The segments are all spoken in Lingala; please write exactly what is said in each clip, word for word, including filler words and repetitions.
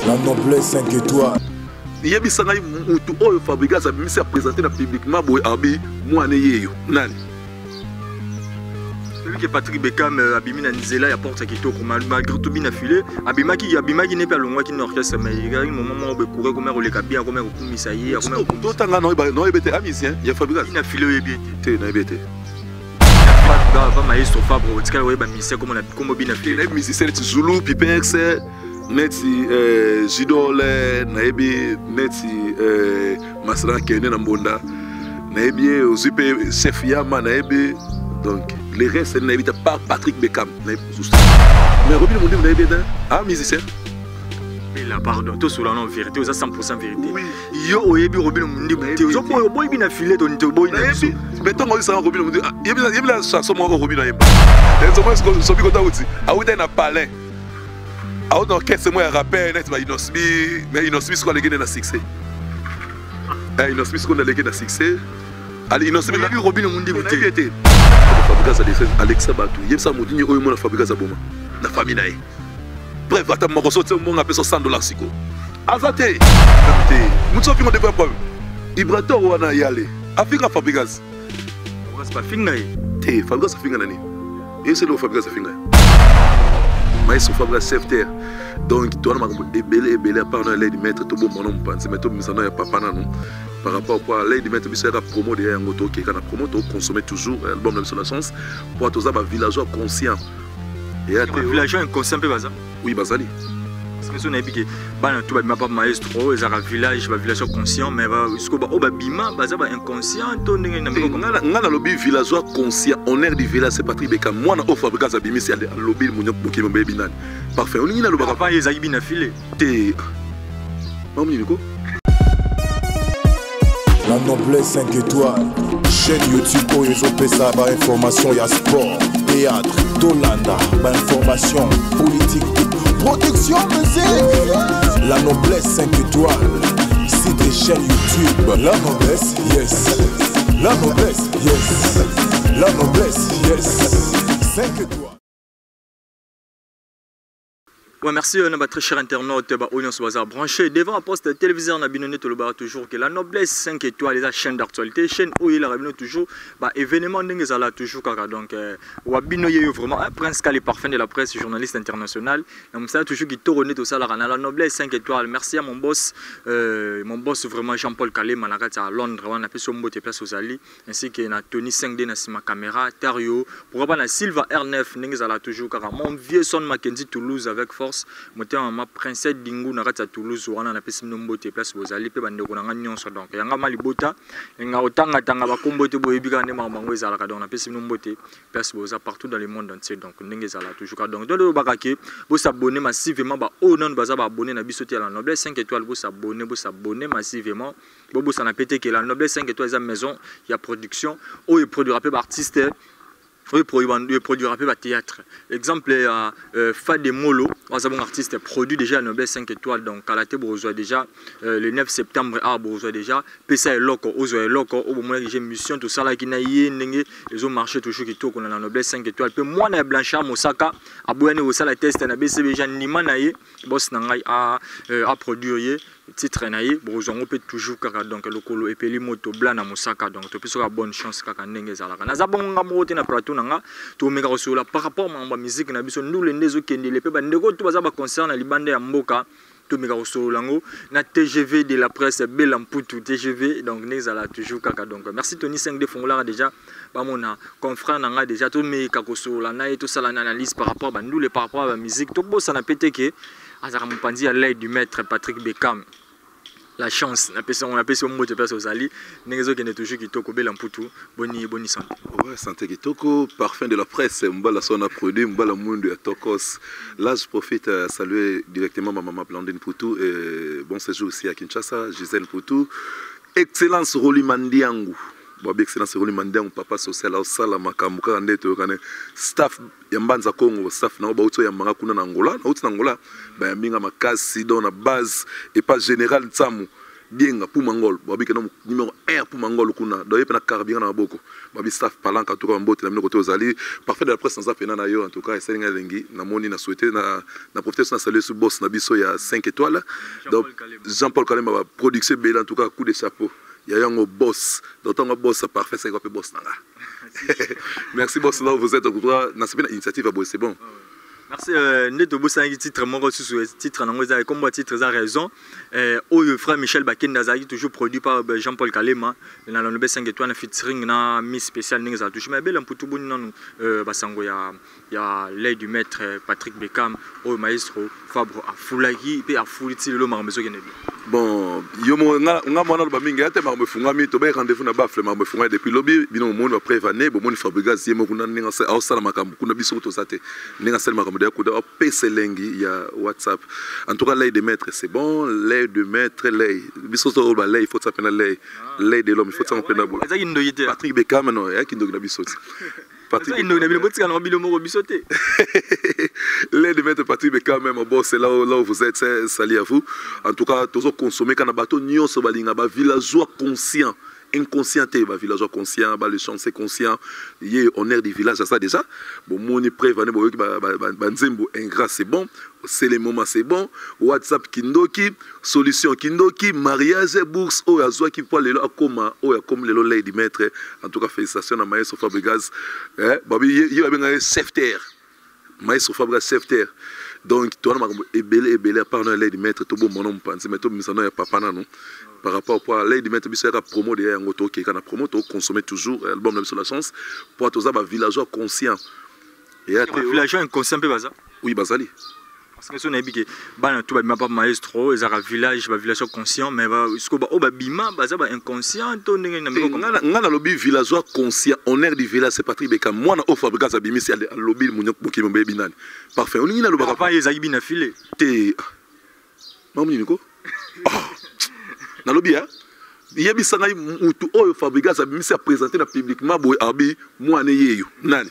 La noblesse cinq étoiles. Il y a des gens qui ont fabriqué ça, mais c'est présenté publiquement pour Abi, moi, Nani. Celui qui est Patrick Beckham, Abimi Nanzela, il apporte qui toque malgré tout bien affilé. Abima qui Abima qui n'est pas le moins qui n'orchestre, mais il y a un moment où on peut courir comme on les cabines, comme on peut misailler, comme on peut. Tout le temps, on a été amis, il y a fabriqué. Il a filé et bien. Tu es bête. Va maestro Fabre, tu sais, on a mis ça comme on a comme bien affilé. Les musiciens, Zulu, Pipex, Neti Jidole, Naibi, Neti Masran Kene Nambonda, Naibi, Ozupe, Chef Yama, Naibi. Donc, les restes, Naibi, par Patrick Beckham. Mais Robin Mondi, vous avez bien un musicien. Mais là, pardon, tout sur la non vérité, vous avez cent pour cent vérité. Oui. Yo, Oyebi, Robin Mondi, vous avez boy bien affilé, donc vous avez boy bien affilé. Mais tant que ça, Robin Mondi, il y a une chanson, Robin Mondi. Les hommes qui sont bien contents, ah oui, il y a un palais. Ah non, qu'est-ce que moi rappelle net mais Inosmi mais Inosmi ce qu'on a gagné dans succès. Eh Inosmi ce qu'on a gagné dans succès. Ali Inosmi mais lui Robin Mondi vous était. Fabrica ça Alexa Batou. Yem ça Moudi oyo mo na fabrica ça boma. Na famille nae. Bref, ata mo sorti mo ngapé cent dollars siko. Azate. Mutu fi mo de problème. Ibrato wana yale. Afrika fabrica. C'est pas fin nae. Té fabrica ça finga nani. Et c'est le fabrica ça finga. Maïs Fabrica chef terre. Donc, tu as un belé belé par un l'aide de mettre tout bon mon pense mais tout ça n'a pas non par rapport à l'aide de mettre monsieur la promo de un auto qui est quand promo tu consommer toujours album de la chance pour tous les villageois conscients et à les villageois inconscients peu bazar oui bazali parce que on a dit que ban tout ba pas maestro ils ont village ba villageois conscient mais ba jusqu'au ba o ba bima bazar ba inconscient to ndenge na meko ngana ngana lobby villageois conscient honneur du village c'est Patrick Beckham moi na au Fabrica za bimi c'est lobby mo nyok boki mo baby nan parfait on y na lobaka pas les aïbina filé té mamu niko La noblesse cinq étoiles. Chaîne YouTube où ils ont ça, bah information, y a sport, théâtre, Dolanda, bah information, politique, production, musique. La noblesse cinq étoiles. Ici des chaînes YouTube. La noblesse, yes. La noblesse, yes. La noblesse, yes. cinq étoiles. Ouais, merci euh, très cher internaute, bah, on se va brancher devant un poste téléviseur, on a bien toujours que la noblesse cinq étoiles, les chaînes d'actualité, chaîne où il a toujours, bah, événement là toujours, donc, Wabino est vraiment un prince Kali parfait de la presse, journaliste international, donc ça toujours qui tourne tout ça, la noblesse cinq étoiles, merci à mon boss, euh, mon boss vraiment Jean-Paul Calais, Managat à Londres, on a fait son mot de place aux Ali, ainsi que na Tony cinq D, na ma caméra, Tario, pour avoir Silva R neuf, là toujours, car mon vieux son Mackenzie Toulouse avec force. Moi, ma princesse Dingu na kati Toulouse wana na pesi mbote place bozali pe bande ko na nyonso donc yanga malibota nga otanga tanga ba kombote boyebika ne mamango ezala ka donc na pesi mbote place boza partout dans le monde entier donc ndenge ezala toujours donc do bakake bo s'abonner massivement ba o non baza ba abonner na biso la noblesse cinq étoiles bo s'abonner bo s'abonner massivement bo bo ça na pété que la noblesse cinq étoiles à maison il y a production o et produira peu artiste. Oui, produire un peu de théâtre. Exemple, euh, Fade Molo, un artiste produit déjà à Noblesse cinq étoiles. Donc, à la tête, vous avez déjà euh, le neuf septembre, ah, vous avez déjà P C A et Loco, vous avez Loco, au moment où j'ai mission, tout ça là qui n'a rien, ils ont marché toujours qui tournent dans la Noblesse cinq étoiles. Puis moi, na Blanchard, Mosaka, à Bouane, au la test, na B C B, Jean Nima, naïe, boss nangai à à produire. Titre naïe, bon, on peut toujours car donc le colo et puis les motos blancs na Mosaka donc tu peux avoir bonne chance car ndenge za la. Na zabon ngamote na plateau nanga, to mega sur par rapport à ma musique na biso nous les nezo kende les pe ba ndeko to baza ba concert na libande ya mboka. To mega sur lango na T G V de la presse Belamputu T G V donc neza la toujours kaka donc merci Tony cinq D Fongola déjà ba mona confrère nanga déjà to mega sur la na et tout ça l'analyse par rapport à nous les par rapport à la musique to bo ça na pété que azara mpandi à l'aide du maître Patrick Beckham. La chance, on appelle ça mot de personne aux alliés. N'exo qui est toujours qui toko bel amputu, boni boni santé. Ouais, santé qui toko, parfum de la presse, mbala son a produit, mbala monde de Tokos. Là, je profite à saluer directement ma maman Blandine Poutou et bon séjour aussi à Kinshasa, Gisèle Poutou. Excellence Roli Mandiangu. Bon, excellence Roli Mandiangu, papa social au salama kamuka ndeto kane staff yambanza Congo, staff na bauto yambanga kuna na Angola, na uti na Angola, ba yaminga makasi dans la base et pas général Tsamu. bien pour Mangol babi que numéro un pour Mangol kuna doye pe na carburant na boko babi staff parlant ka tout en botte na côté aux alliés parfait de la presse sans apena na yo en tout cas c'est nga lengi na moni na souhaiter na na profiter na saluer ce boss na biso ya cinq étoiles donc Jean-Paul Kalema va production belle en tout cas coup de chapeau il y a un boss d'autant un boss parfait c'est quoi boss nanga merci boss là vous êtes au droit na c'est une initiative à c'est bon. Merci. Neto Bosangi titre mon sous titre en anglais comme titre a raison. Oh le frère Michel Bakenda Zagi toujours produit par Jean-Paul Kalema. Na la nobe cinq étoiles featuring na mi spécial ninga touche mais belle pour tout bon non basango ya ya l'aide du maître Patrick Beckham au maestro Fabre a Fulagi pe a Fuliti le marmezo kenebi. Bon yo mo nga nga mona ba mingi ate marme funga mi to be rendez-vous na bafle marme funga depuis lobby bino monde après vané bo moni Fabregas yemo kuna ninga sa au sala makambu kuna biso to sate ninga sala makambu de kuda P C lengi ya WhatsApp en tout cas l'aide de maître c'est bon l'aide de maître l'aide biso to ba l'aide il faut s'appeler l'aide l'aide de l'homme il faut s'appeler bo Patrick Beckham non ya kindo na biso Patrick il nous n'avait pas dit qu'on a bilo moro bisoté l'aide de maître Patrick Beckham même bon c'est là où vous êtes salut à vous en tout cas toujours consommer quand bateau nyonso balinga ba villageois conscient inconscient ba villageois conscient ba le chancer conscient yé on est du village ça déjà bon moni prévenez bo ba ba nzembo ingrat c'est bon c'est les moments c'est bon WhatsApp kindoki solution kindoki mariage bourse o azwa ki pour lelo akoma o ya comme lelo lady maître en tout cas félicitations à maestro Fabregas eh babi yé ba benga chef terre maestro Fabregas chef terre donc toi na makambo ebele ebele pardon lady maître to bon mon pense mais to misano ya papa na non par rapport à l'aide de mettre la promo de un auto qui est en promo to consommer toujours album de la chance pour tous les villageois conscients et villageois inconscients peu baza oui bazali parce que si on a dit que ban tout ba pas maestro ils ont village ba villageois conscient mais ba ce ko ba o ba bima baza ba inconscient to ndenge na meko ngana ngana lobby villageois conscient on est du village c'est Patrick Beckham moi na o Fabregas abimi c'est lobby munyo boki mbé binani parfait on ngina lobaka pas ils ayi bina filé te mamu niko na lobby hein yebi sanga mutu oyo Fabregas abimisi a présenter na publiquement boy abi mwana yeyo nani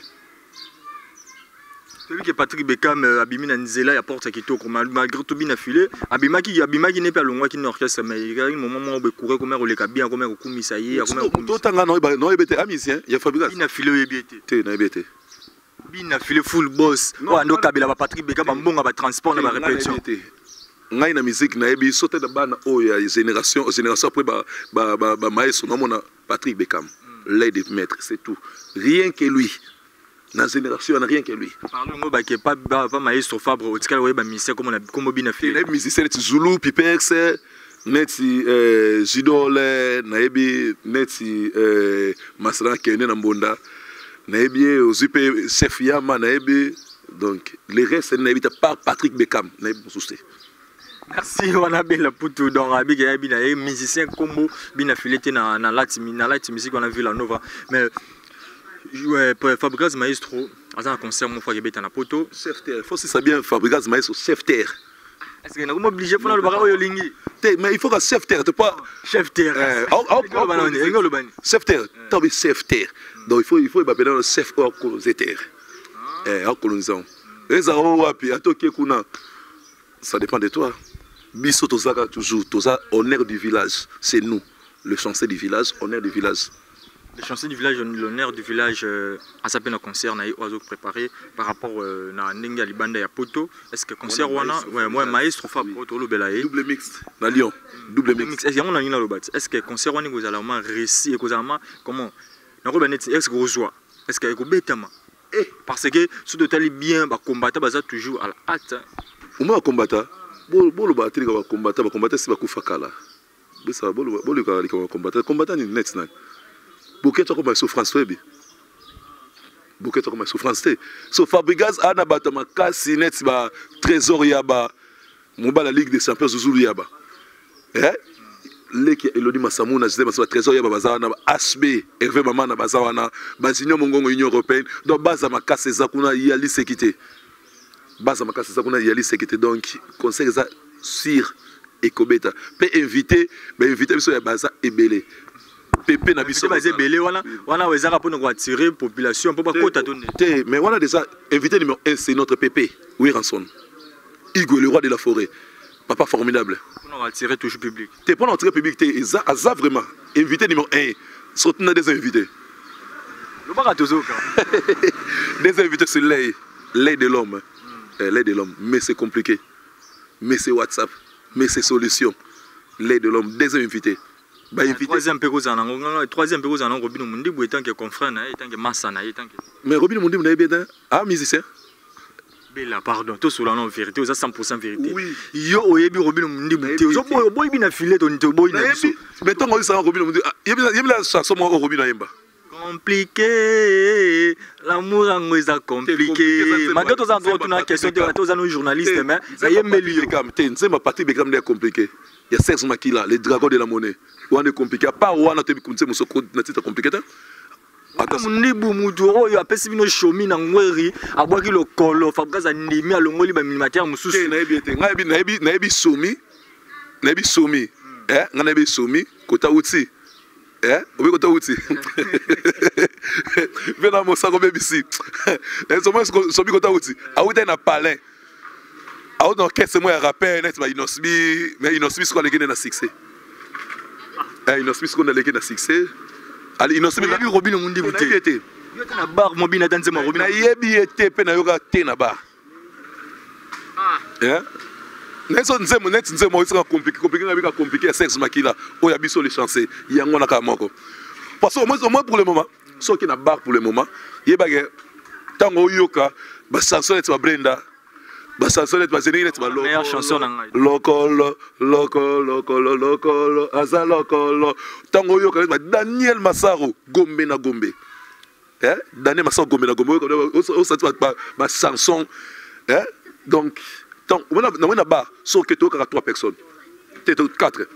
celui que Patrick Beckham abimi na nzela ya porte kitoko malgré tout bien affilé abimaki abimaki ne pas longwa ki orchestre mais il y a un moment où be courir comme le kabia comme kumisa yi comme to tanga no ba no ebete amisien ya Fabregas bien affilé yebete te na ebete bien affilé full boss o ando kabela ba Patrick Beckham mbonga ba transport na ba répétition ngai na musique na ebi sauter de bana o ya génération génération après ba ba ba maestro non mona Patrick Beckham l'aide de maître c'est tout rien que lui na génération n'a rien que lui parlons ba que pas pas maestro Fabre o tikala we ba musicien comme on comme bien fait les musiciens c'est Zulu Pipex neti euh Jidole na ebi neti euh Masra Kene na Mbonda na ebi ozipe chef Yama na ebi donc les restes n'habitent pas Patrick Beckham na ebi souci. Merci wana bela putu donc abi ke abi na musicien combo bina filete na na latimi na latimi musique on a vu la nova mais ouais pour Fabregas maestro à un concert mon fois que beta na poto chef terre faut c'est ça bien Fabregas maestro chef terre est-ce que on est obligé pour le barayo lingi mais il faut que chef terre te pas chef terre chef terre tabi chef terre donc il faut il faut ba bela chef hors colonisateur eh hors colonisant les awo wapi atoke kuna ça dépend de toi. Biso tozaka toujours, toza honneur du village, c'est nous, le chancelier du village, honneur du village. Le chancelier du village, l'honneur du village, à sa peine un concert, na oiseau préparé par rapport à Nenga Libanda ya Poto. Est-ce que concert wana, ouais, moi maestro Fab Poto lo belaye. Double mix, na Lyon, double mix. Est-ce qu'on a une lobat? Est-ce que concert wana vous allez vraiment réussir et vous allez comment? Na ko banet, est-ce que vous joie? Est-ce que vous betama? Parce que si tu t'allais bien, bah combattre, bah ça toujours à la hâte. Uma combattre. Bolo bolo ba tili ka combattre ba combattre si ba kufa kala. Besa bolo bolo ka li ka combattre combattre ni net na. Boketo ko ba souffrance febi. Boketo ko ba souffrance te. So Fabregas ana bata makasi net ba trésor ya ba moba la Ligue des Champions Zulu ya ba. Eh? Leki Elodi Masamuna jide ba trésor ya ba baza na H B Hervé Mama na baza wana ba Union Mongongo Union Européenne donc baza makasi za kuna ya li sécurité. Basa makasi ça qu'on a yali sécurité donc conseil ça sur ekobeta peut inviter mais inviter biso ya basa ebele pepe na biso basa ebele wana wana wezaka pour nous attirer population pour pas kota donner mais on a déjà invité numéro un c'est notre Pépé oui Ranson Hugo le roi de la forêt papa formidable. On va attirer toujours public. Tu es pour l'entrée public, tu es vraiment invité numéro un. Surtout des invités. Des invités sur l'aide, l'aide de l'homme. L'aide de l'homme. Mais c'est compliqué. Mais c'est WhatsApp. Mais c'est solution. L'aide de l'homme. Des invités. Bah, troisième péro, troisième péro, Robin Mundi, il est confrère, il est massa. Mais Robin Mundi, il est bien. Ah, musicien. Bella, pardon, tout sur la non vérité, vous avez cent pour cent vérité. Oui. Yo, oyebi Robin Mundi, vous avez boy bin affilé ton boy na biso. Mais tant qu'on dit ça Robin Mundi, il y a la chanson moi au Robin Yemba. Compliqué, l'amour en est compliqué. Malgré tous en droit une question de tous en journalistes mais ça y est milieu. C'est ma partie Beckham est compliqué. Il y a Serge Makila, les dragons de la monnaie. On est compliqué. Pas on a te kunse mo soko na tita compliqué. Mundi bu muduro yo apesi bino shomi na ngweri abwaki lokolo fabrika ndimi alongoli ba militaire mususu. Na yebi te, na yebi na yebi na yebi somi. Na yebi somi. Eh, na yebi somi kota uti. Eh, obi kota uti. Vena mo sa ko bebisi. Eh, so mo so bi kota uti. Awuta na palais. Awu no kese mo ya rappel net ba inosbi, mais inosbi ko legene na succès. Eh, inosbi ko na legene na succès. Ali inosbi na Robin Mundi buté. Yo na bar mo bina danze mo Robin. Na yebi ete pe na yoga te na bar. Ah. Eh? Neso nzemo net nzemo isika compliqué compliqué na bika compliqué sexe makila o ya biso les chancer yango na ka moko parce que moi moi pour le moment so qui na bar pour le moment yeba ke tango yoka ba chanson et ba Brenda ba chanson et ba Zenine et ba loko meilleure chanson na ngai lokolo lokolo lokolo lokolo aza lokolo tango yoka ba Daniel Massaro Gombe na Gombe eh Daniel Massaro Gombe na Gombe o sa ba ba chanson eh donc donc, on a un bar, sauf que tu as trois personnes. Tu as quatre.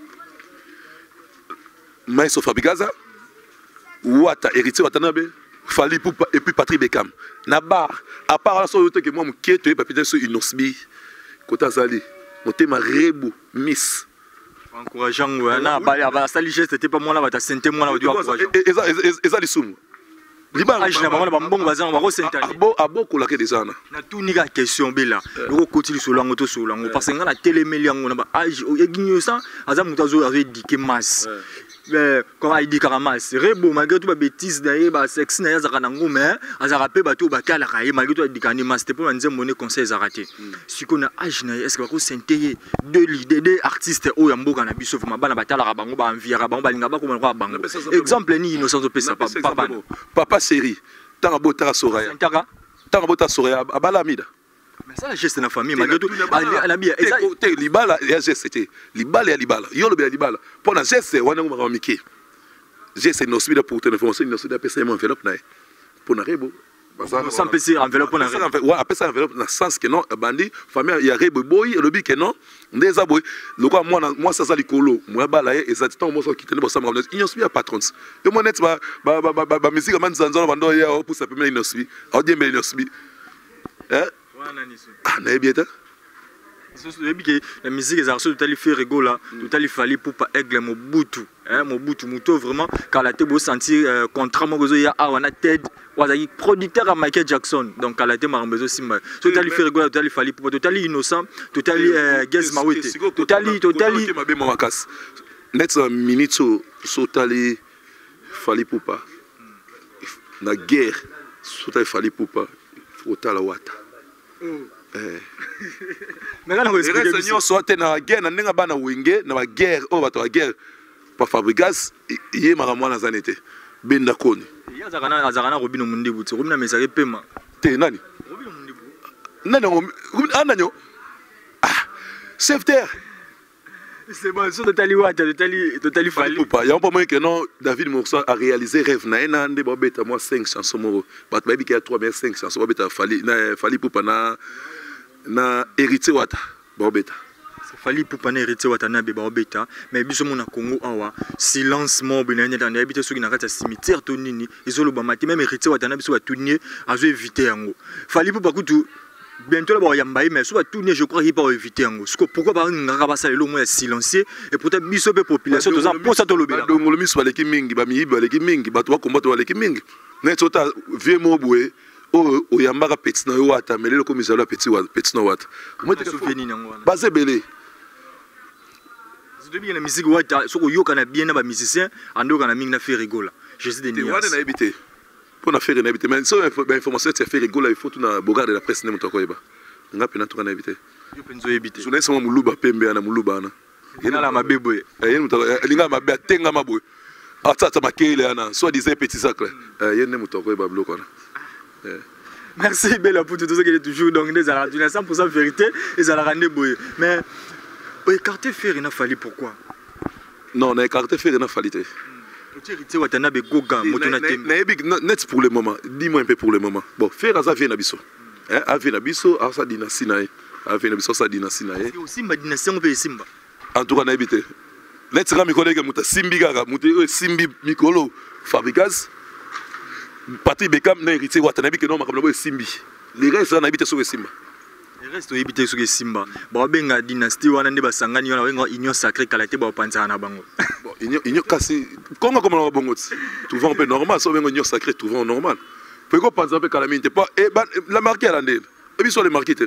Maïso Fabigaza, Ouata, héritier Watanabe, Fali Poupa et puis Patrick Beckham. Na bar, à part la seule que moi, je suis peut-être sur une osbi, Kota Zali, mon thème Rebo, Miss. Encourageant, non, bah, ça, les gestes, c'était pas moi là, tu as senté moi là, tu as encouragé. Et ça, les soums. Libala je n'ai pas bon bazan on va ressentir abo abo ko la ke déjà na na tout ni ga question bela loko kotili solango to solango parce que ngana télémeli yango na ba age o yeginyo ça aza mutazo azo dike masse mais comment il dit karamas rebo malgré tout ba bêtise na ba sexe na ya zaka nango mais aza rappé ba to ba kala kaye malgré tout dikani masse te pour nze monnaie conseil za raté siko na age na est-ce que ba ko senteye deux leaders des artistes o ya mboka na biso vraiment bana batala ka bango ba enviera bango ba linga ba ko ba bango exemple ni innocent pesa papa papa série tant abota soraya tant abota soraya abala mida mais ça la geste na famille malgré tout la bien te libala ya geste te libala ya libala yo lo be libala pour na geste wana ngoma miki geste no speed pour te information no speed pesa mo enveloppe na pour na rebo sans pesa enveloppe na ouais pesa enveloppe na sens que non bandi famille ya rebo boy le bi que non ndeza boy loko moi moi ça ça likolo moi bala ye exactement moi so kitene bo sama il no speed patrons yo mo net ba ba ba ba musique man zanzana bando ya pour ça peut no speed au bien no speed hein ah na bien ta la musique est arrêtée tout à fait rigolo là tout à fait fallait pour pas aigle Mobutu hein Mobutu Muto vraiment quand la tebo sentir contrat mo gozo ya awana Ted wazaki producteur à Michael Jackson donc quand la tebo marbezo simba tout à fait rigolo tout à fait fallait pour tout à fait innocent tout à fait Gaz Mawete tout à fait tout à fait mabe makas net minute so so tali fallait pour pas na guerre so tali fallait pour pas faut tala wata mais quand on explique que soit na guerre na ninga bana wenge na ba guerre o bato ba guerre pa Fabrigas ye maramwa na zanete benda koni ya zakana zakana Robin Mundi buti Robin na mesare pema te nani Robin Mundi bu nani Robin ananyo ah chef terre c'est bon sur totali wata totali totali fali pas ya pas moins que non David Morsa a réalisé rêve na ena ande ba beta moi cinq chansons mo bat ba bi que trois mais cinq chansons ba beta fali na fali poupa na na héritier wata ba beta fali poupa na héritier wata na be ba beta mais biso mona Congo awa silence mo benene dans habité soki na kata cimetière to nini ezolo ba mati même héritier wata na biso ba tunye azo éviter yango fali poupa kutu bientôt là il y a mais soit tout je crois qu'il peut éviter en gros pourquoi pas ngaka ba sala le moins silencieux et peut-être biso pe population to za pour ça to lobela donc le miso baleki mingi ba miyibi baleki mingi ba to combattre baleki mingi net tota vie mo boué o o yambaka petit na yo wata mais le comme ça petit wa petit na wata moi te souvenir nango basé belé tu bien la musique wata soko yoka na bien na ba musicien ando kana mingi na faire rigola Jésus de Nias wana na habité pour na faire na habité mais so information c'est faire rigola il faut tout na bogarde la presse ne mutoko yeba ngapi na to na habité yo penzo habité so na sama muluba pembe na muluba na ina la mabebo eh yenu mutoko linga mabe atenga mabwe atata makele ana soit disait petit sacre eh yenu mutoko yeba bloko na eh. Merci Bella pour tout ce qui est toujours donc des à cent pour cent vérité et ça la rendre boy mais écarter faire il a fallu pourquoi non na écarter faire il a fallu té tu hérité watana be goga motona tem na net pour le moment dis-moi un peu pour le moment bon faire ça vient na biso hein a vient na biso a ça dynastie na a vient na biso ça dynastie na et aussi ma dynastie on peut simba en tout cas na habité net sera mi collègue muta simbi gaga muta simbi mikolo fabricas Patrick Bekam n'a hérité Watanabe que non makambo simbi les restes na habité sur simba les restes habité sur simba ba benga dynastie wana nde basangani wana wenga union sacrée kalate ba panza na bango bon union union kasi konga comme na bango tu vois un peu normal so wenga union sacrée tu vois normal pour ko panza pe kalamite pas et la marqué à l'ande et puis sur les marqués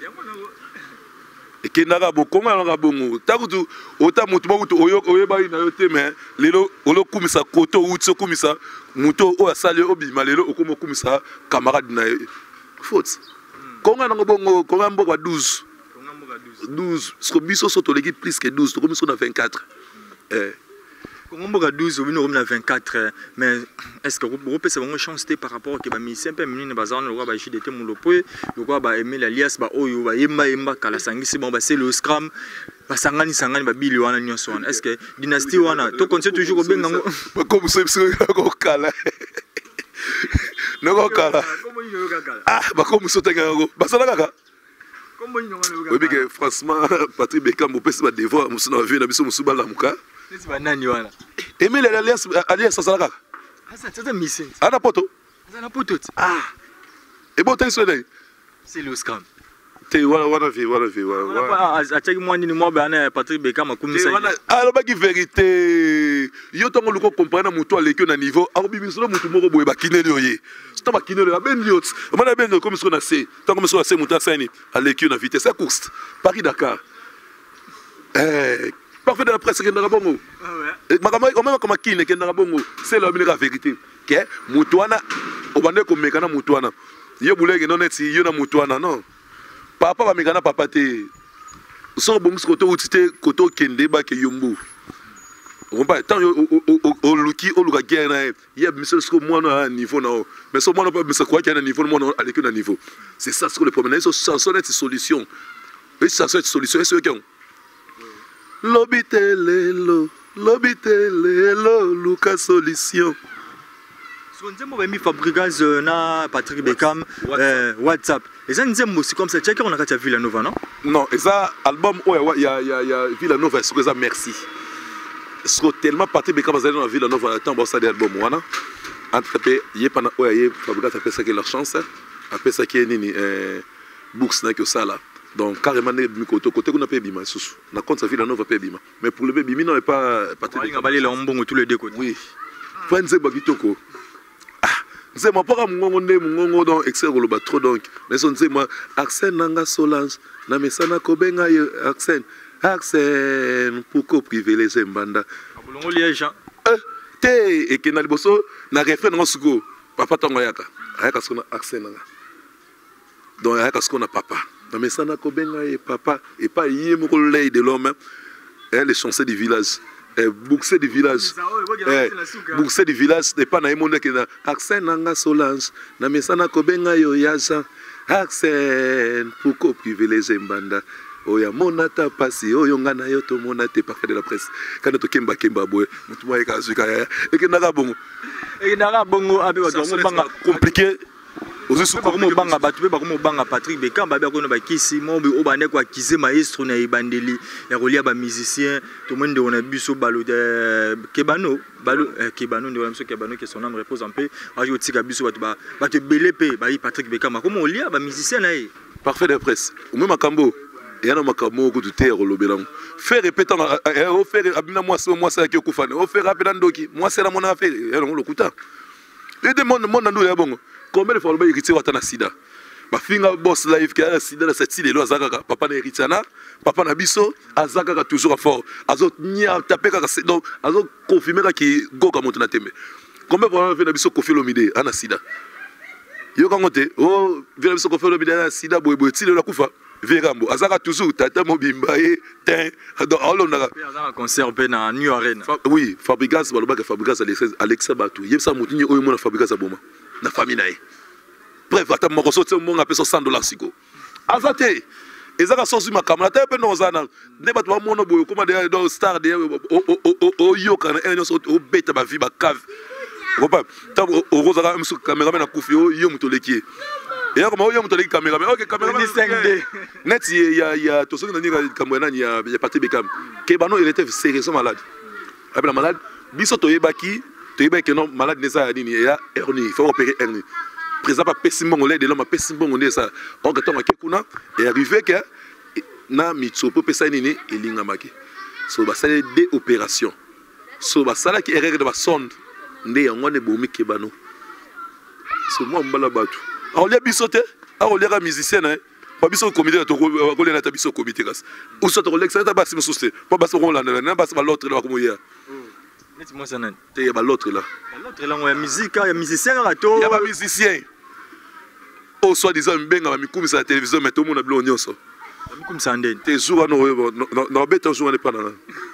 et qui n'a pas beaucoup comment on a bon takutu ota mutu mutu oyo oyeba ina yote mais lelo olo kumisa koto utso kumisa muto o asali obima lelo okomo kumisa camarade na faute konga na bongo konga mboka douze douze ce biso soto l'équipe plus que douze to comme so na vingt-quatre eh konga mboka douze obino comme na vingt-quatre mais est-ce que vous peut avoir une chance par rapport que ba musicien pe minine bazana lo ba J D T mulopo lo ba ba Emile alias ba oyo ba yemba yemba kala sangisi bon ba c'est le scrum ba sangani sangani ba bili wana nyonso wana est-ce que dynastie wana to conseille toujours ko benga ba comme c'est ko kala no ko kala ah ba comme so tenga ko ba sala kaka comme ni ngolo kaka oui que franchement Patrick Bekam mo pesa ba devoir mo sona vu na biso mo suba la muka c'est ba nani wana Emile alias alias sala kaka ah ça c'est missing ana poto ana poto ah et bon t'es c'est le scrum te wana wana vi wana vi wana achaki mwani ni mwa bana Patrick Bekam akumisa wana aloba ki vérité yo tongo luko comprendre muto aleki na niveau akobimiso mutu moko boye bakineli oye sto bakineli ba ben liot mana ben comme ce qu'on a c'est tant comme ce qu'on a c'est muta sani aleki na vitesse à course Paris Dakar eh parfait de la presse kendaka bongo ouais makama o même comme kine kendaka bongo c'est la vérité que mutu wana obande ko mekana mutu wana yo buleke non net yo na mutu wana non papa ba mekana papa te so bon koto utite koto kende ba ke yombo on pas tant o luki o luka gena ya monsieur ce que moi na niveau na mais so moi pas monsieur quoi qu'il y a un niveau moi avec un niveau c'est ça ce que le problème c'est ça sonne cette solution et ça c'est solution c'est que lobitelelo lobitelelo luka solution nzembo ba mi Fabricas na Patrick Bekam WhatsApp et ça nzembo c'est comme ça checker on a katia Villanova non non et ça album ouais il y a il y a il y a Villanova c'est ça merci c'est tellement Patrick Bekam dans la Villanova tant bon ça des albums wana entre peu il est pas ouais il Fabricas après ça que la chance après ça qui est nini books na que ça là donc carrément mi côté côté qu'on a pas bima sous na compte ça Villanova pas bima mais pour le bima non est pas Patrick Bekam balé la mbongo tous les deux côtés oui fanze bagitoko c'est ma papa mungongo nde mungongo donc excès koloba trop donc mais son c'est moi Arsène nanga Solange na mesana kobenga yo Arsène Arsène pourquoi privilégier mbanda abulongo liège eh te et que na liboso na refrain ngo suko papa tongo yaka ayaka sona Arsène nanga donc ayaka sona papa na mesana kobenga yo papa et pas yé moko lay de l'homme et les chansons du village eh bouxé du village eh bouxé du village n'est pas na monde que na Arsène nanga Solange na mesana kobenga yo yaza Arsène pourquoi privilégier mbanda oya monata pasi oyo ngana yo to monate parfait de la presse kana to kemba kemba boy mutu moye ka zuka ya et que naka bongo et naka bongo abe wa banga compliqué ozo su ko mo banga batu be ba ko mo banga Patrick Bekam ba ba ko no ba kisi mo be o bande ko akize maestro na ibandeli ya rolia ba musicien to monde on a biso balo de kebano balo kebano de biso kebano que son âme repose en paix a yo tika biso batu ba ba te belepe ba Patrick Bekam ko mo lia ba musicien na e parfait de presse o même makambo yana makambo ko tuté rolobela faire répétant o faire abina moi c'est moi ça qui okufane o faire rapide ndoki moi c'est la mon affaire ya lo kuta et demande monde ndo ya bongo combien de fois le héritier watana sida bafinga boss live qui a sida na cette île azaka papa na Eritana papa na biso azaka toujours fort azo nya taper ka donc azo confirmer ki goka monte na tembe combien vraiment fait na biso Koffi Olomide ana sida yo kangote oh vient biso Koffi Olomide ana sida boy boy tile la kufa verambo azaka toujours tata mobimba e ten donc alo na azaka concert pe na New Arena oui Fabregas baloba que Fabregas Alexa Batu yebsa motinyi oyo mona Fabregas aboma na famille na e bref ata moko sote mo ngape cent dollars siko azate ezaka sosi makamala ta pe no zana ne bato ba mono boyo koma de do star de o o yo kana enyo so o beta ba vi ba cave opa ta o rozaka msu cameraman na kufi o yo mutoleki et comme yo mutoleki cameraman OK cameraman cinq D net ya ya to so na ninga cameraman ya ya parti bekam ke bano il était sérieusement malade après malade biso to yebaki to yebaki non malade neza ya nini ya hernie il faut opérer hernie président pas pessimon les de l'homme pessimon on est ça on gaton akekuna et arrivé que na mitsopo pesa nini elinga maki so ba sala des opérations so ba sala ki erreur de ba sonde ndé yango ne bomi kebano so moi mbala batu on les bisoté on les musicien hein pas biso comité to ko le na biso comité gas ou so to l'excellent ba sim souci pas ba so on la na ba l'autre là comme hier net moi ça nan te ba l'autre là l'autre là on musique il y a musicien là to il y a ba musicien au soi-disant mbenga ba mikumi sa télévision mais tout le monde a blondio ça mikumi sa ndene te jour no no beta jour ne pas na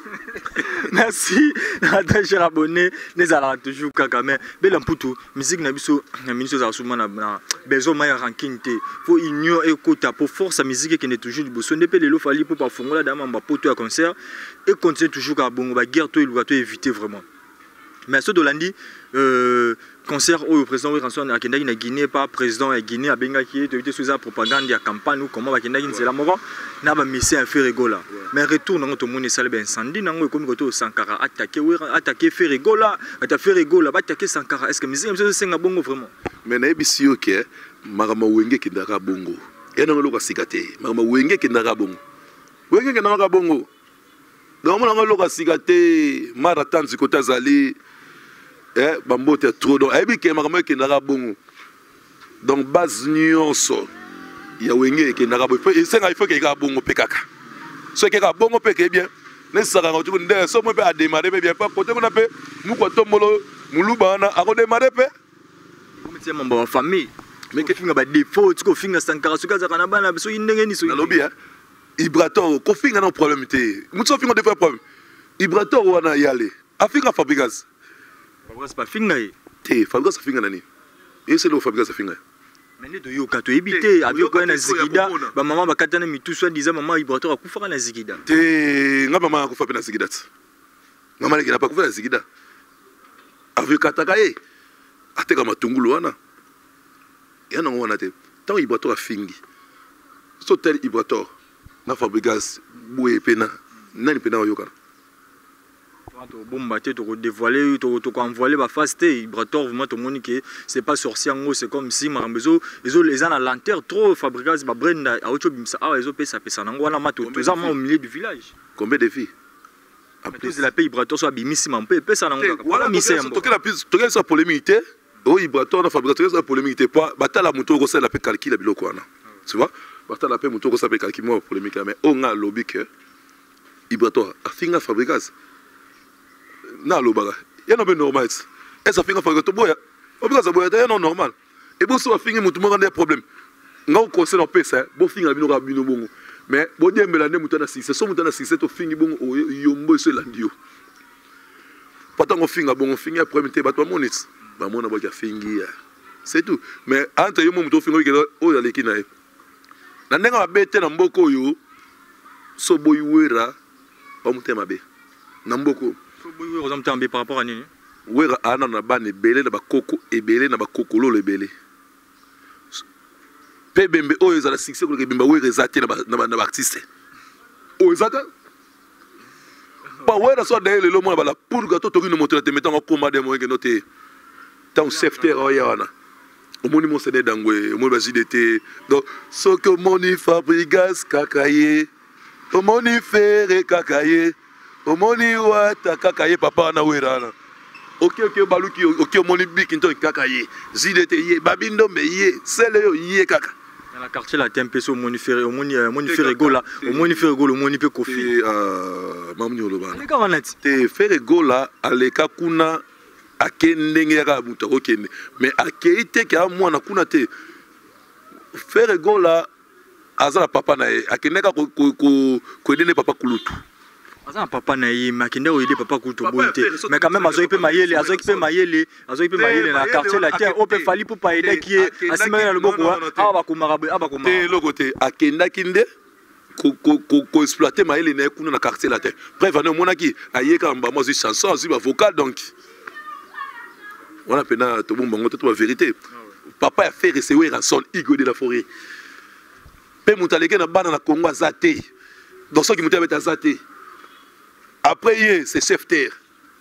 merci à cher abonné les ala toujours kaka mais bela mputu musique na biso na ministre za souma na besoin ma ranking te faut union et kota pour force musique qui n'est toujours du bosso ndepé lelo fali pour pas fongola dama mba poto ya concert et continue toujours ka bongo ba guerre to il to éviter vraiment mais ce dolandi euh concert au président Ranson akendaki na Guinée pas président ya Guinée abengaki to éviter sous propagande ya campagne ou comment ba kendaki nzela moko na ba mission à faire rigola mais retour nango to moni sala ben incendie nango comme koto Sankara attaquer oui attaquer faire rigola ata faire rigola ba attaquer Sankara est-ce que musique monsieur senga bongo vraiment mais na ebisi yo ke magama wenge kindaka bongo ena ngolo ka sikate magama wenge kindaka bongo wenge kindaka bongo donc mon ngolo ka sikate marathon zikota zali eh bambote trop donc ebi ke magama kindaka bongo donc base nyonso ya wenge kindaka bongo il senga il faut que ka bongo pekaka ce qui est bon, on peut bien. Ne sera pas tout le monde. So, on peut démarrer bien. Pas côté on a fait. Nous quoi tout molo, moulubana, à redémarrer pe. Comme c'est mon bon famille. Mais qu'est-ce qu'on a des défauts, tu confines à Sankara, tu casses à Kanabana, parce qu'il n'est ni sur. Le lobby, hein. Ibrator, confine à un problème té. Nous sommes fin de faire problème. Ibrator on a y aller. Afrique Fabregas. Fabregas pas fin naï. Té, Fabregas fin nani. Et c'est le Fabregas fin naï. Mais ne yo kato ebité avec quoi na zigida ba maman ba katana mitu soit disant maman Ibrator akufa na zigida te nga maman akufa na zigida maman le kina pas akufa na zigida avec katakaye ateka matungulu wana yana ngona te tant Ibrator afingi so tel Ibrator na Fabregas boué pena nani pena yo kana to bomba te to dévoiler to to envoyer ba face te Ibrator vraiment to moni que c'est pas sorcier ngo c'est comme si marambezo ils les ans à lanterne trop Fabregas ba brenda a auto bimsa a ils pesa pesa nango wana mato to za au milieu du village combien de filles après la paix Ibrator so bimisi mampe pesa nango voilà mise to que la plus to que ça polémique oh Ibrator na Fabregas ça polémique pas batala muto ko ça la pe calcul biloko wana tu vois batala pe muto ko ça pe calcul moi polémique mais on a lobby que Ibrator a finga Fabregas na lobaga ya no be normal et ça finga Fabregas to boya obiga ça boya non normal et bon so finga mutu mo ngande problème nga ko conseil no pesa bo finga bino ka bino bongo mais bo diembela ne mutu na six so mutu na six to fingi bongo yombo so landio patango finga bongo finga premier te bato monit ba mona ba ka fingi c'est tout mais entre yo mutu finga ke o ya lekina e na ndenga ba bete na mboko yo so boyuera ba mutema be na mboko oui vous entendez par rapport à nini oui ana na bane belé na bakoko ebelé na bakokolo lebelé pe bembe o ezala succès ko bemba oui rezate na na na artiste o ezata pa ouais na so de le mo bala pour gato to kino moto te metanga koma de mo ngeno te tant safety o ya wana o moni mo cédé dangwe o mo ba J D T donc so que moni Fabregas kakaye o moni fere kakaye omoni wata kakaye papa na werana ok ok baluki ok omoni biki nto kakaye J D T ye babindo me ye sele yo ye kaka Dans la quartier la tempe so moni faire au moni moni faire gola au moni faire gola au moni pe kofi. Euh mamni oloba. Les gars wanati. Te faire gola aleka kuna akendenge ya muta okende. Mais akeite ka mwana kuna te. Faire gola azala papa na ye akendeka ko ko ko dene papa kulutu. Azala papa na ye makende o aider papa kulutu bonté. Mais quand même azo ipe mayele azo ipe mayele azo ipe mayele na quartier la terre o pe fali pour pas aider qui est asimana na loboko aba ko marabe aba ko marabe. Te lokote akenda kinde ko ko ko exploiter mayele na kuna na quartier la terre. Bref on mona ki ayeka mba moi chanson aussi vocal donc on a pena to bon bango to la vérité. Papa a fait recevoir rançon Igo de la forêt. Pe mutaleke na bana na Congo azate. Donc ça qui mutaleke avec azate. Après c'est chef terre.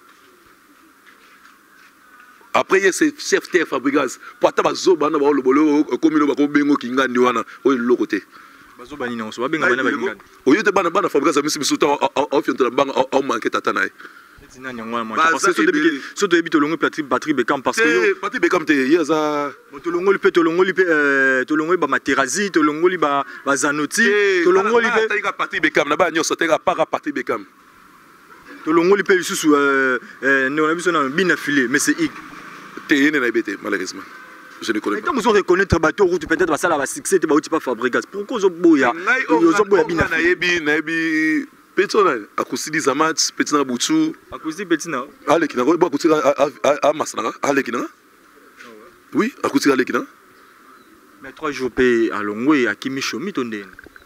Après c'est chef terre Fabregas. Pour ta bazo bana ba lobolo comme lo ba ko bengo kingandi wana o lo côté. Bazo bani na so ba benga bana ba kingandi. O yote bana bana Fabregas misi misuta au fion de banga au manquer tata na. Parce que ce que tu as Patrick Patrick Beckham parce que Patrick Beckham te yaza tolongo lipe tolongo lipe tolongo ba Materazzi tolongo liba ba Zanotti tolongo lipe ta Patrick Beckham na ba nyoso te ga para Patrick Beckham tolongo lipe lisusu euh on a vu son nom bien affilé mais c'est I te yene na ibete malheureusement je ne connais pas. Quand vous reconnaître bateau route peut-être ça la succès te ba uti pas Fabregas pourquoi zo boya zo boya bien na yebi na yebi Petona akusidi za match petina butu akusidi petina ale kina ko ba kusidi a masana ale kina oui akusidi ale kina mais trois jours pe à Longwe à Kimishomi tonde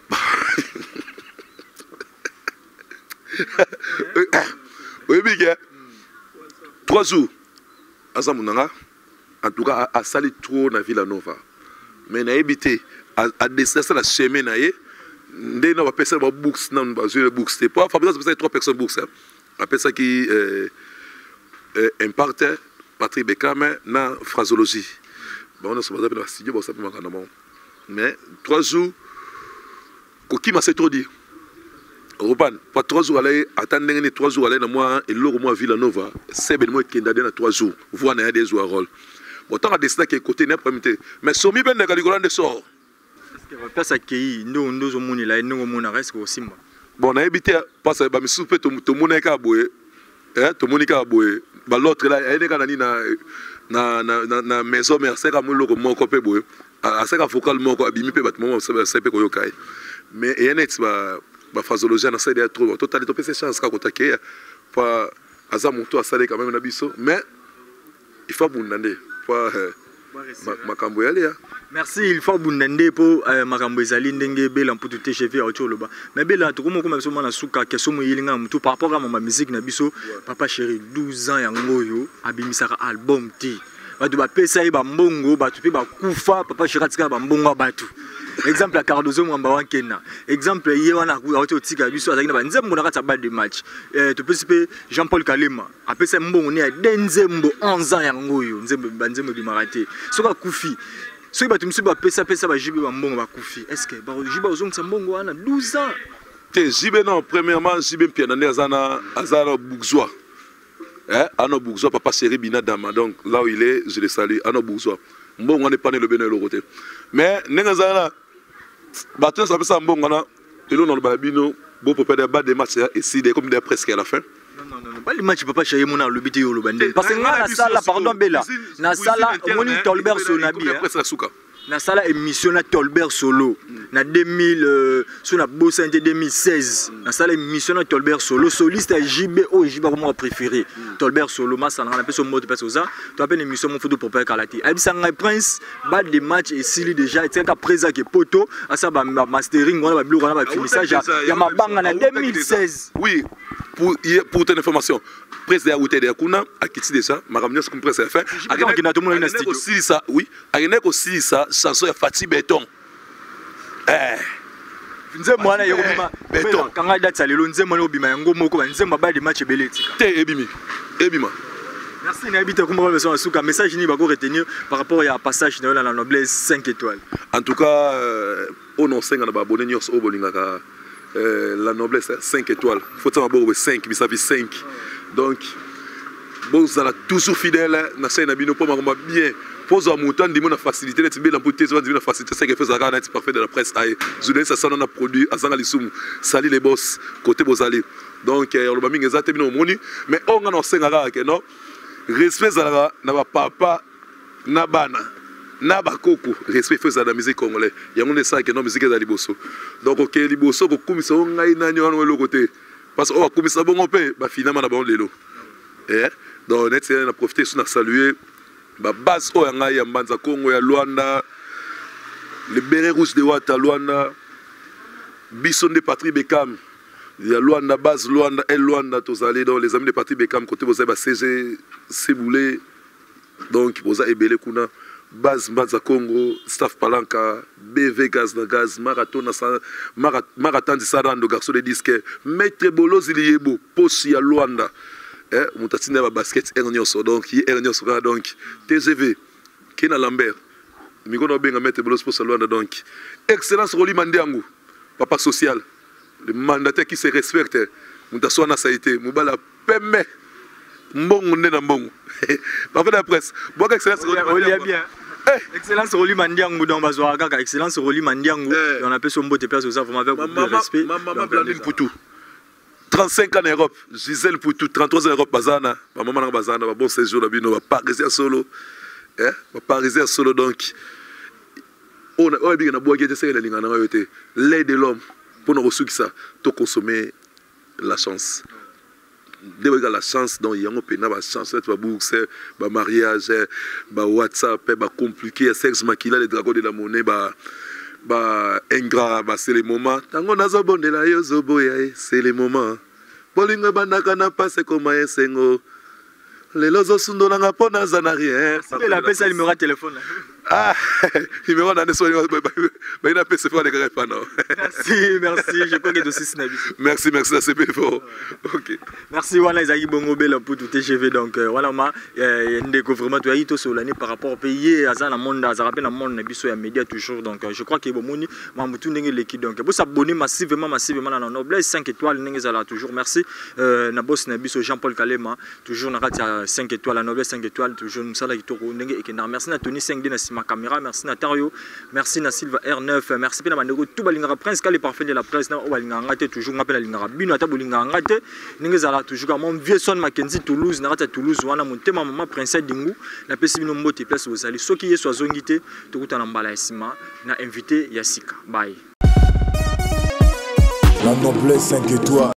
oui bien trois jours azamunanga en tout cas a sali trop na Villanova mais na ebité a descendre la chemin na ye ndé na ba pesa ba books na ba jouer books c'est pas Fabregas c'est trois personnes books a pesa qui euh imparte Patrick Beckham na phrasologie bon on se base dans studio bon ça peut manquer mais trois jours ko qui m'a c'est trop dit Ruban pas trois jours aller attendre les trois jours aller na moi et l'euro moi Villanova c'est ben moi qui ndade na trois jours voir na des joueurs rôle bon tant à destin qui côté n'a premier mais somi ben na galigolan de sort. Place accueilli ndo ndo zo moni la ndo mona reste au simba bon na ebité parce ba misu pe to to mona ka boye eh to monika boye ba l'autre là ene ka nani na na na na maison merci ka mo loko moko pe boye aseka focal moko abimi pe batmo se pe ko yokai mais ene ba ba phrasologie na ça de trop total to pe ces chances ka ko takeya pa aza monto asale quand même na biso mais il faut bundande pas makambo yale ya. Merci, il faut abundande pour makambo ezali ndenge bela mputu te chef ya otoloba mais bela to komo comme so mana suka keso mo yilinga mtu par rapport à ma musique na biso papa chéri douze ans yango yo abimisaka album ti batu ba pesa ba mbongo batu pe ba kufa papa chéri tika ba mbongo batu exemple à Cardozo Mwamba Wankena exemple hier wana ku tika biso azaki na ba nzembo na kata ba de match eh to pe Jean-Paul Kalema apesa mbongo ne ya denzembo onze ans yango yo nzembo banzembo di marate soka kufi soki bato misusu bapesa pesa ba jibe ba mbongo ba kufi est-ce que ba jibe ozongisa mbongo wana douze ans te jibe non premièrement jibe mpiana ne azana azana bourgeois eh ano bourgeois papa chéri bina dama donc là où il est je le salue ano bourgeois mbongo ne pas ne le bene le côté mais nenga zana bato ça pesa mbongo na elo no ba bino bo peut perdre ba des matchs ici comme des presque à la fin. Non, non, non, pas les matchs, papa, chéri, mon a le but de Bande. Parce que la salle, pardon, Bella, la salle, on est Tolbert Sonabi. La salle émission à Tolbert Solo. Na deux mille, sur la bosse en deux mille seize. La salle émission à Tolbert Solo. Soliste J B O, J B O, moi préféré. Tolbert Solo, ma salle, on a fait son mot de personne. Tu as fait une émission, mon photo pour faire Kalati. Abissanga Prince, bas des matchs et Sili déjà. Et c'est un présent qui est poto. À ça, mastering, on a bleu, on a finissage. Il y a ma banque en deux mille seize. Oui. Pour, pour ton information, presse de la route de Akuna, à Kitsi déjà, ma ramener ce qu'on presse à faire. A aussi ça, oui. A aussi ça, chanson de Fatih Béton. Eh. Nze mwana yobima béton. Quand on a date salelo nze mwana yobima yango moko nze maba de match beleti. Te ebimi. Ebima. Merci Nabita comme on besoin souka message ni bako retenir par rapport à passage dans la noblesse cinq étoiles. En tout cas, au nom cinq na ba abonné nyos au bolingaka. Euh, la noblesse cinq étoiles. Il faut savoir cinq, mais ça fait cinq. Donc, bon, vous êtes toujours fidèle. Nous sommes bien. pose à montant de mon facilité net bien pour tes la facilité ça qui fait ça net parfait de la presse ay journaliste ça on a produit azanga lisum sali les boss côté bozali donc on va mingi ezate bino moni mais on a senga que non respect za na ba papa na bana na ba koko respect fait ça la musique congolaise yango ne ça que non musique za liboso donc OK liboso ko kumisa ngai na nyo le côté parce que on kumisa bon pe ba finalement na bon lelo eh donc net c'est na profiter sur na saluer ba base o yanga ya mbanza Congo ya Luanda le béret rouge de Wata Luanda Bisson de Patrick Bekam ya Luanda base Luanda et Luanda tous allés dans les amis de Patrick Bekam côté vous avez C G Ciboulé donc vous avez ebele kuna base mbanza Congo staff Palanka B V gaz na gaz marathon na marathon de Sarando garçon de disque maître Bolozi Liebo posi ya Luanda. Eh, mon tatine ba basket Ernioso donc hier Ernioso donc T G V Kena Lambert mi kono benga mettre bolos pour Luanda donc excellence Roli Mandiangu papa social le mandataire qui se respecte mon taso na saité mobala pemme mbongo ndena mbongo parfait la presse bon excellence Roli bien excellence Roli Mandiangu dans bazwa kaka excellence Roli Mandiangu on appelle son mbote place aux vraiment avec beaucoup de respect maman Blandine Poutou trente-cinq ans en Europe, Gisèle Poutou, trente-trois ans en Europe, Bazana, ma maman Bazana, ma bon séjour, ma Parisien solo, eh, ma Parisien solo donc. On a on a bien boire qui c'est l'aide de l'homme pour nous ressourcer ça, tout consommer la chance. Dès que la chance donc il y a un peu de chance, tu vas bourse, bah mariage, bah WhatsApp, bah compliqué, sexe maquilla, les dragons de la monnaie, bah bah ingrat bah c'est les moments tango nazo bondela yo zoboya c'est les moments bolingo bandaka na passe comme un sengo lelo zo sundo na ngapona za na rien c'est la pesa numéro de téléphone ah numéro na neso ba ina pesa fa de pas non merci merci je crois que dossier snabi merci merci c'est bien fort OK merci wana ezaki bongo bela pour tout T G V donc voilà ma ndeko vraiment tu aito sur l'année par rapport au pays azana monde azara pe na monde na biso ya média toujours donc je crois que bomoni mamutu ndenge l'équipe donc pour s'abonner massivement massivement na Noblesse cinq étoiles ndenge zala toujours merci na boss na biso Jean-Paul Kalema toujours na ratia cinq étoiles la Noblesse cinq étoiles toujours nous sala kitoko ndenge ekenda merci na Tony cinq D na ma caméra merci na Tario merci na Silva R neuf merci pena bandeko tout balingara prince kali parfait de la presse na balinga ngate toujours ngapela lingara bino ata bolinga ngate ninge zala toujours mon vieux son Mackenzie Toulouse na rata Toulouse wana montema maman princesse Dingu na pesi bino mbote place ozali soki yeso azongite tokuta na mbala esima na invité Yasika bye la Noblesse cinq étoiles.